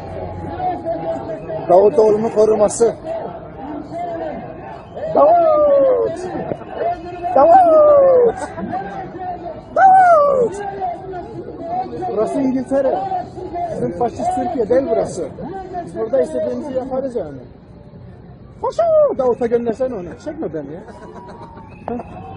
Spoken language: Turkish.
Davutoğlu'nun koruması. Davut! Davut! Davut! Burası İngiltere. Bizim faşist Türkiye değil burası. Biz burada istediğimizi yaparız yani. Davut'a göndersene onu. Çekme beni ya.